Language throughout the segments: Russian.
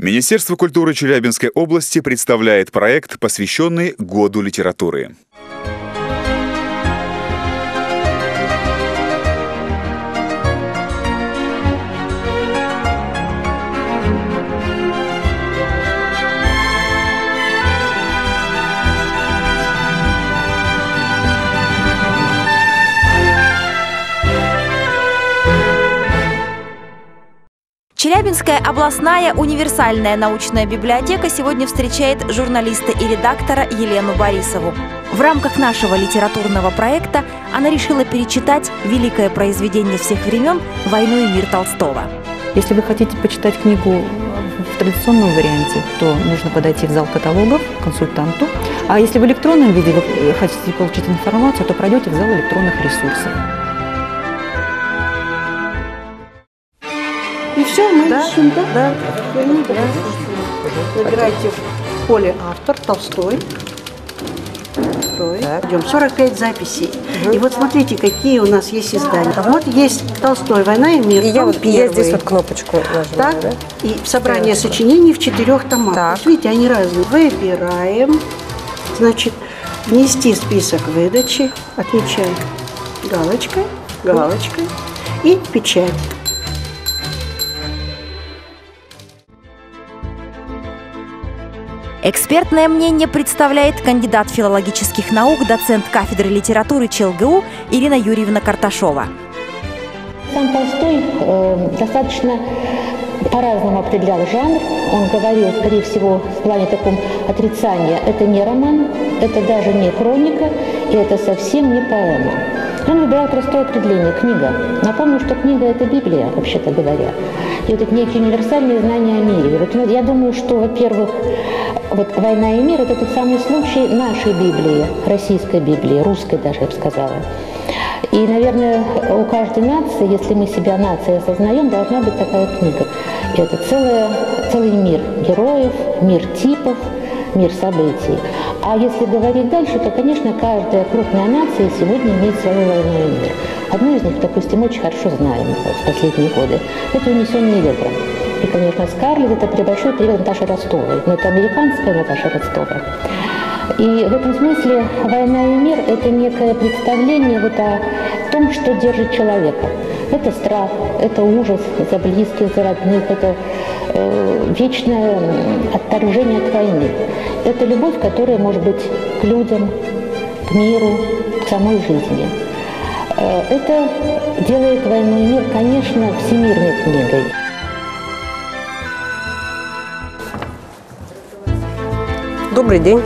Министерство культуры Челябинской области представляет проект, посвященный Году литературы. Челябинская областная универсальная научная библиотека сегодня встречает журналиста и редактора Елену Борисову. В рамках нашего литературного проекта она решила перечитать великое произведение всех времен «Войну и мир» Толстого. Если вы хотите почитать книгу в традиционном варианте, то нужно подойти в зал каталогов к консультанту. А если в электронном виде вы хотите получить информацию, то пройдете в зал электронных ресурсов. И все, мы ищем, да? Набирайте в поле автор, Толстой. Идем, 45 записей. И вот смотрите, какие у нас есть издания. Вот есть Толстой «Война и мир». И я здесь вот кнопочку нажимаю. Так, да? И собрание сочинений в 4 томах. Так. Вот видите, они разные. Выбираем. Значит, внести список выдачи. Отмечаем галочкой, галочкой и печать. Экспертное мнение представляет кандидат филологических наук, доцент кафедры литературы ЧЛГУ Ирина Юрьевна Карташова. Сам Толстой достаточно по-разному определял жанр. Он говорил, скорее всего, в плане таком отрицания. Это не роман, это даже не хроника, и это совсем не поэма. Он выбирал простое определение – книга. Напомню, что книга – это Библия, вообще-то говоря. И это некие универсальные знания о мире. Вот я думаю, что, во-первых, вот «Война и мир» – это тот самый случай нашей Библии, российской Библии, русской даже, я бы сказала. И, наверное, у каждой нации, если мы себя нацией осознаем, должна быть такая книга. И это целый мир героев, мир типов, мир событий. А если говорить дальше, то, конечно, каждая крупная нация сегодня имеет свою «Войну и мир». Одну из них, допустим, очень хорошо знаем в последние годы. Это «Унесенные ветром». И, конечно, «Скарлетт» — это пребольшой перевод Наташи Ростовой. Но это американская Наташа Ростова. И в этом смысле «Война и мир» — это некое представление вот о том, что держит человека. Это страх, это ужас за близких, за родных, это вечное отторжение от войны. Это любовь, которая может быть к людям, к миру, к самой жизни. Это делает «Войну и мир», конечно, всемирной книгой. Добрый день.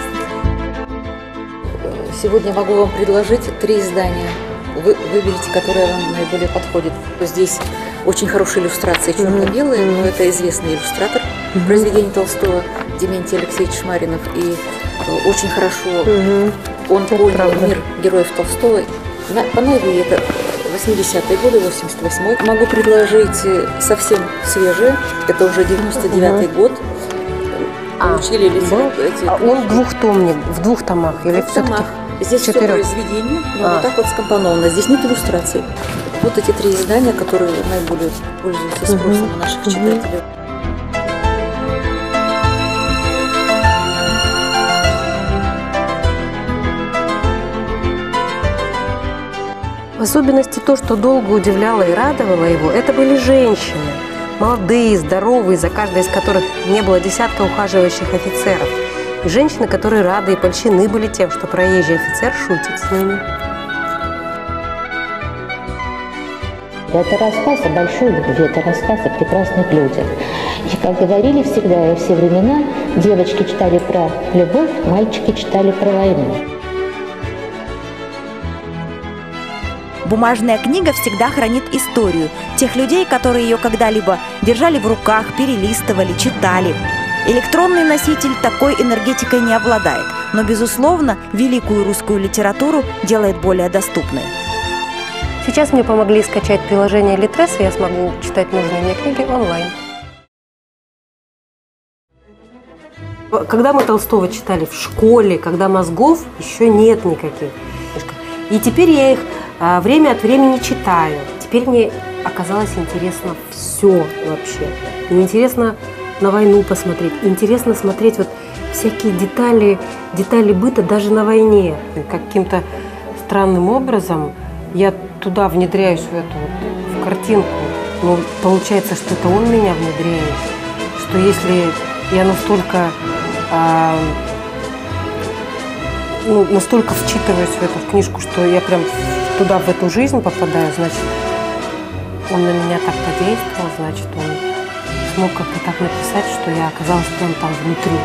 Сегодня могу вам предложить 3 издания. Вы выберите, которое вам наиболее подходит. Здесь очень хорошие иллюстрации, черно-белые, но это известный иллюстратор произведений Толстого, Дементий Алексеевич Шмаринов. И очень хорошо он понял мир героев Толстого. По новой это 80-е годы, 88-й. Могу предложить совсем свежие, это уже 99-й год. Учили литературу. Он двухтомник, в 2 томах или в 2 томах? Здесь 4 произведения, но вот так вот скомпоновано. Здесь нет иллюстраций. Вот эти 3 издания, которые наиболее пользуются спросом у наших читателей. В особенности то, что долго удивляло и радовало его, это были женщины. Молодые, здоровые, за каждой из которых не было десятка ухаживающих офицеров. И женщины, которые рады и польщены были тем, что проезжий офицер шутит с ними. Это рассказ о большой любви, это рассказ о прекрасных людях. И, как говорили всегда и во все времена, девочки читали про любовь, мальчики читали про войну. Бумажная книга всегда хранит историю тех людей, которые ее когда-либо держали в руках, перелистывали, читали. Электронный носитель такой энергетикой не обладает, но, безусловно, великую русскую литературу делает более доступной. Сейчас мне помогли скачать приложение Литрес, и я смогу читать нужные мне книги онлайн. Когда мы Толстого читали в школе, когда мозгов еще нет никаких. И теперь я их время от времени читаю. Теперь мне оказалось интересно все вообще. Мне интересно на войну посмотреть. Интересно смотреть вот всякие детали быта даже на войне. Каким-то странным образом я туда внедряюсь в картинку. Но получается, что это он меня внедряет. Что если я настолько вчитываюсь в эту книжку, что я прям туда, в эту жизнь попадаю, значит, он на меня так подействовал, значит, он смог как-то так написать, что я оказалась прям там внутри.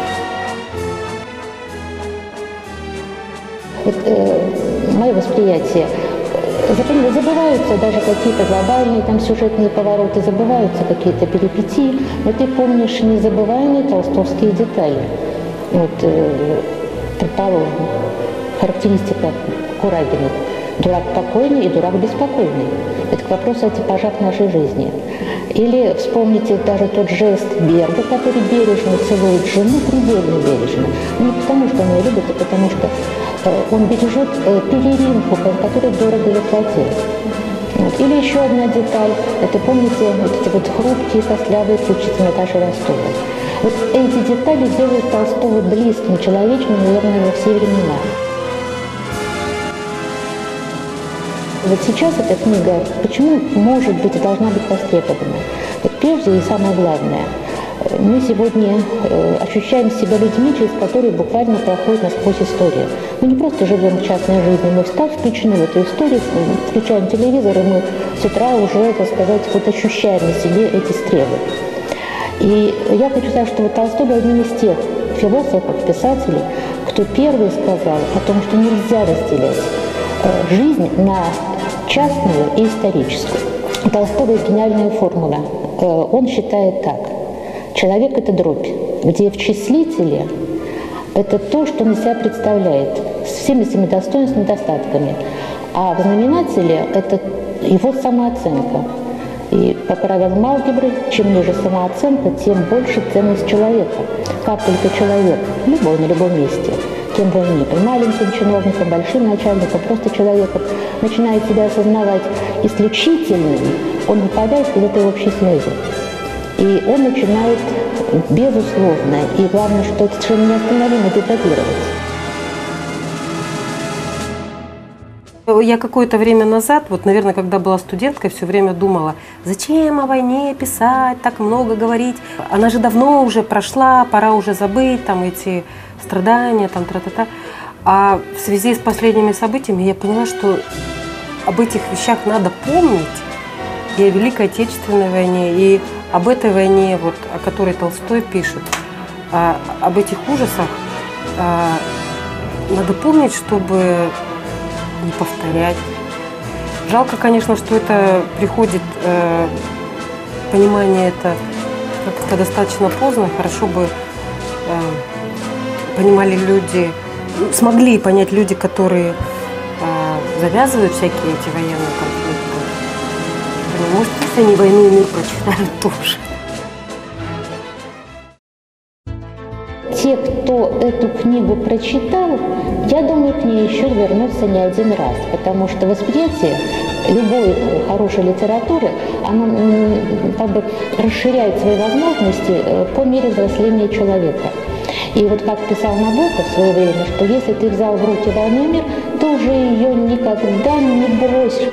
Мое восприятие. Забываются даже какие-то глобальные там сюжетные повороты, забываются какие-то перипетии, но ты помнишь незабываемые толстовские детали. Вот, предположим, характеристика Курагиных. Дурак покойный и дурак беспокойный. Это к вопросу о типажах нашей жизни. Или вспомните даже тот жест Берга, который бережно целует жену, предельно бережно. Не потому, что он ее любит, а потому что он бережет пелеринку, которую дорого заплатил. Вот. Или еще одна деталь. Это, помните, вот эти вот хрупкие, костлявые ключицы Наташи Ростовой. Вот эти детали делают Толстого близким, человечным, наверное, во все времена. Вот сейчас эта книга, почему, может быть, и должна быть востребована? Вот прежде и самое главное, мы сегодня ощущаем себя людьми, через которые буквально проходит насквозь история. Мы не просто живем частной жизнью, мы включены в эту историю, включаем телевизор, и мы с утра уже, так сказать, вот ощущаем на себе эти стрелы. И я хочу сказать, что вот Толстой был одним из тех философов, писателей, кто первый сказал о том, что нельзя разделять жизнь на частную и историческую. У Толстого есть гениальная формула. Он считает так. Человек – это дробь, где в числителе это то, что он из себя представляет, с всеми своими достоинствами и недостатками. А в знаменателе это его самооценка. И по правилам алгебры, чем ниже самооценка, тем больше ценность человека. Как только человек, любой на любом месте, кем бы он ни был, маленьким чиновником, большим начальником, просто человеком, начинает себя осознавать исключительным, он выпадает из этой общей связи. И он начинает, безусловно, и главное, что это совершенно неостановимо деградировать. Я какое-то время назад, вот, наверное, когда была студенткой, все время думала, зачем о войне писать, так много говорить. Она же давно уже прошла, пора уже забыть там эти страдания, там тра-та-та. А в связи с последними событиями я поняла, что об этих вещах надо помнить, и о Великой Отечественной войне, и об этой войне, вот, о которой Толстой пишет, об этих ужасах надо помнить, чтобы не повторять. Жалко, конечно, что это приходит, понимание это как-то достаточно поздно. Хорошо бы понимали люди, смогли понять люди, которые завязывают всякие эти военные конфликты. Может, если они «Войну и мир» прочитают тоже. Те, кто эту книгу прочитал, я думаю, к ней еще вернутся не один раз, потому что восприятие любой хорошей литературы, оно как бы расширяет свои возможности по мере взросления человека. И вот как писал Набоков в свое время, что если ты взял в руки «Войну и мир», то уже ее никогда не бросишь.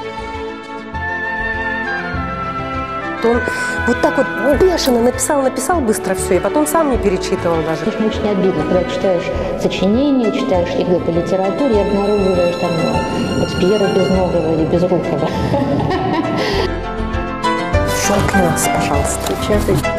Он вот так вот бешено написал быстро все, и потом сам не перечитывал даже. Конечно, очень обидно, когда читаешь сочинения, читаешь ЕГЭ по литературе и обнаруживаешь там вот Пьера Безногого или Безрукова. Щелкни нас, пожалуйста. Сейчас